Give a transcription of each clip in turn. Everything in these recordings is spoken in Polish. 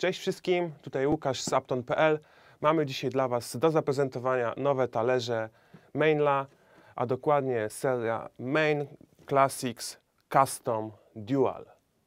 Cześć wszystkim, tutaj Łukasz z Upton.pl. Mamy dzisiaj dla Was do zaprezentowania nowe talerze Mainla, a dokładnie seria Main Classics Custom Dual.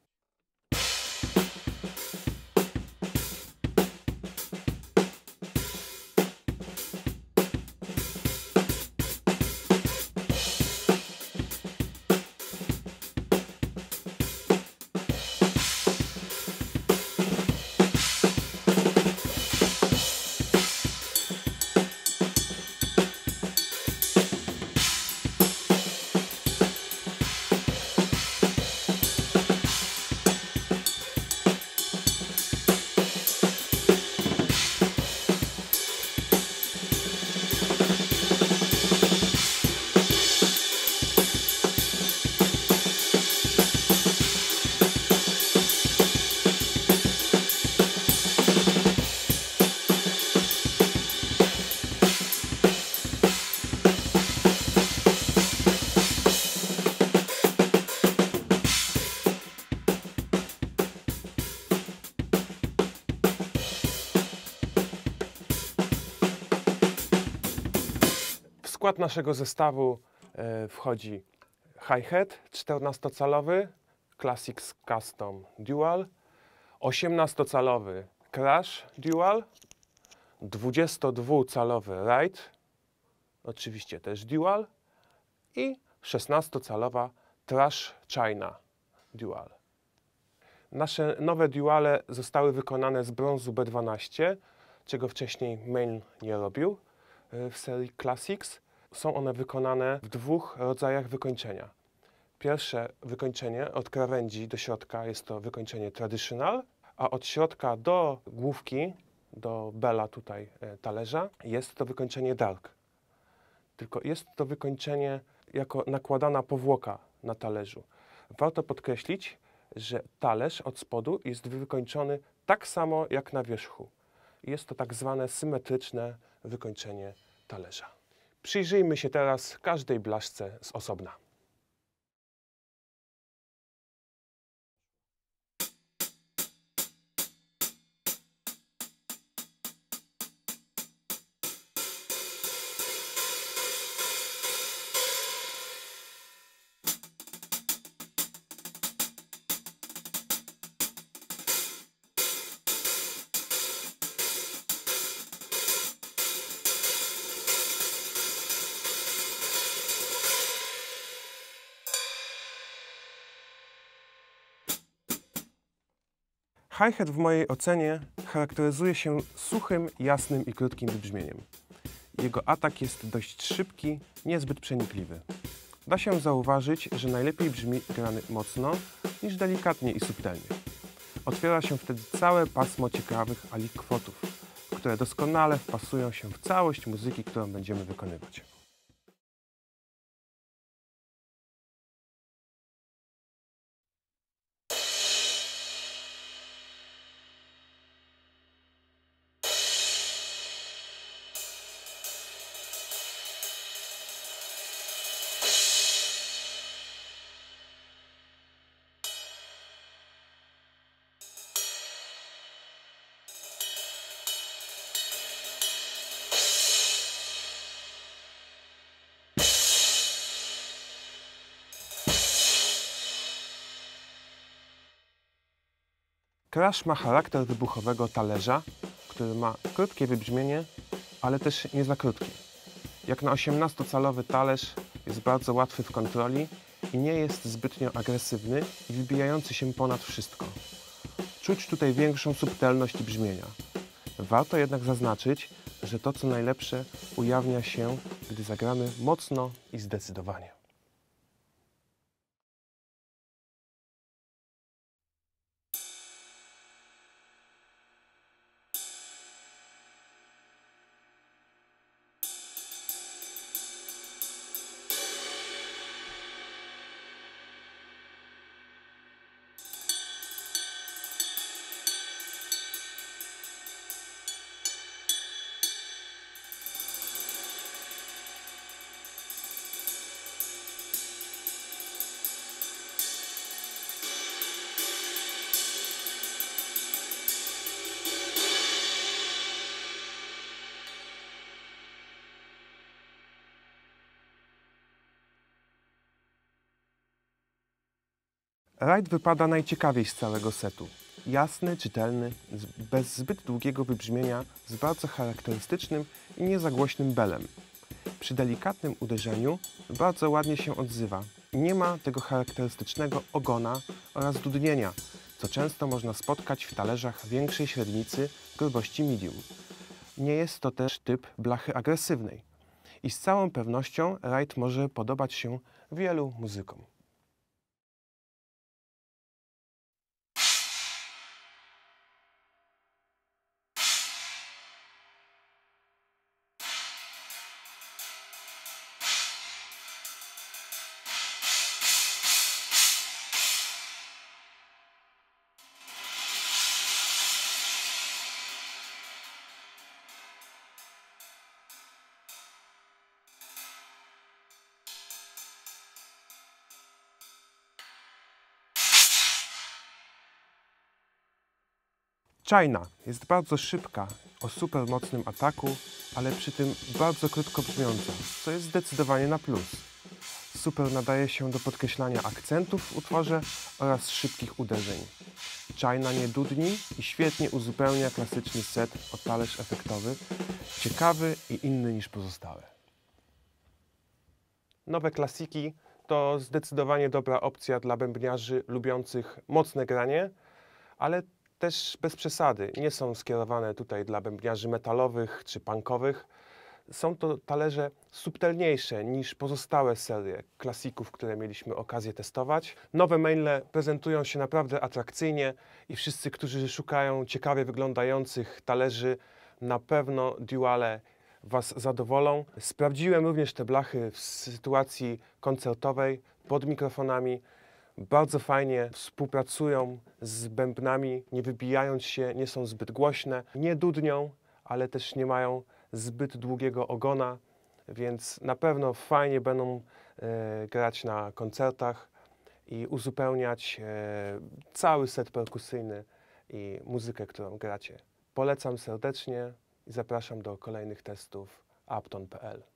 W skład naszego zestawu wchodzi hi-hat 14-calowy Classics Custom Dual, 18-calowy Crash Dual, 22-calowy Ride, oczywiście też Dual i 16-calowa Trash China Dual. Nasze nowe duale zostały wykonane z brązu B12, czego wcześniej Main nie robił w serii Classics. Są one wykonane w dwóch rodzajach wykończenia. Pierwsze wykończenie od krawędzi do środka jest to wykończenie Traditional, a od środka do główki, do bela tutaj talerza, jest to wykończenie Dark. Tylko jest to wykończenie jako nakładana powłoka na talerzu. Warto podkreślić, że talerz od spodu jest wykończony tak samo jak na wierzchu. Jest to tak zwane symetryczne wykończenie talerza. Przyjrzyjmy się teraz każdej blaszce z osobna. Hi-hat w mojej ocenie charakteryzuje się suchym, jasnym i krótkim wybrzmieniem. Jego atak jest dość szybki, niezbyt przenikliwy. Da się zauważyć, że najlepiej brzmi grany mocno niż delikatnie i subtelnie. Otwiera się wtedy całe pasmo ciekawych alikwotów, które doskonale wpasują się w całość muzyki, którą będziemy wykonywać. Crash ma charakter wybuchowego talerza, który ma krótkie wybrzmienie, ale też nie za krótkie. Jak na 18-calowy talerz jest bardzo łatwy w kontroli i nie jest zbytnio agresywny i wybijający się ponad wszystko. Czuć tutaj większą subtelność brzmienia. Warto jednak zaznaczyć, że to co najlepsze ujawnia się, gdy zagramy mocno i zdecydowanie. Rajd wypada najciekawiej z całego setu. Jasny, czytelny, bez zbyt długiego wybrzmienia, z bardzo charakterystycznym i niezagłośnym belem. Przy delikatnym uderzeniu bardzo ładnie się odzywa. Nie ma tego charakterystycznego ogona oraz dudnienia, co często można spotkać w talerzach większej średnicy grubości medium. Nie jest to też typ blachy agresywnej i z całą pewnością rajd może podobać się wielu muzykom. China jest bardzo szybka, o super mocnym ataku, ale przy tym bardzo krótko brzmiąca, co jest zdecydowanie na plus. Super nadaje się do podkreślania akcentów w utworze oraz szybkich uderzeń. China nie dudni i świetnie uzupełnia klasyczny set o talerz efektowy, ciekawy i inny niż pozostałe. Nowe klasiki to zdecydowanie dobra opcja dla bębniarzy lubiących mocne granie, ale też bez przesady. Nie są skierowane tutaj dla bębniarzy metalowych czy punkowych. Są to talerze subtelniejsze niż pozostałe serie klasików, które mieliśmy okazję testować. Nowe mainle prezentują się naprawdę atrakcyjnie i wszyscy, którzy szukają ciekawie wyglądających talerzy, na pewno Duale Was zadowolą. Sprawdziłem również te blachy w sytuacji koncertowej pod mikrofonami. Bardzo fajnie współpracują z bębnami, nie wybijając się, nie są zbyt głośne, nie dudnią, ale też nie mają zbyt długiego ogona, więc na pewno fajnie będą grać na koncertach i uzupełniać cały set perkusyjny i muzykę, którą gracie. Polecam serdecznie i zapraszam do kolejnych testów uptone.pl.